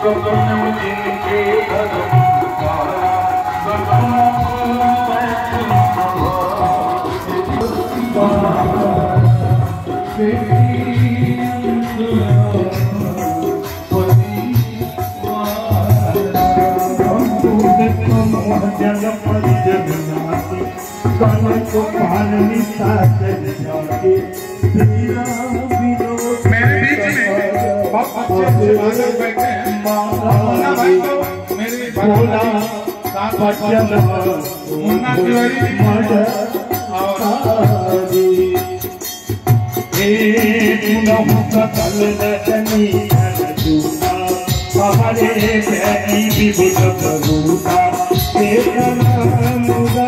मेरे बीच में बहुत अच्छे बादल बैठे हैं। मुन्ना भाई को मेरे मुन्ना तिवारी और